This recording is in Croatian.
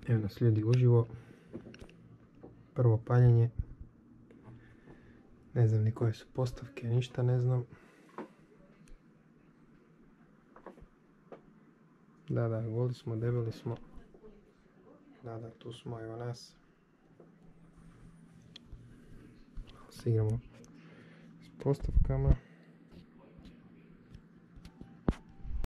Evo nas ljudi uživo. Prvo paljenje. Ne znam ni koje su postavke, ništa ne znam. Da, goli smo, debeli smo. Da, tu smo, evo nas. Malo se igramo s postavkama.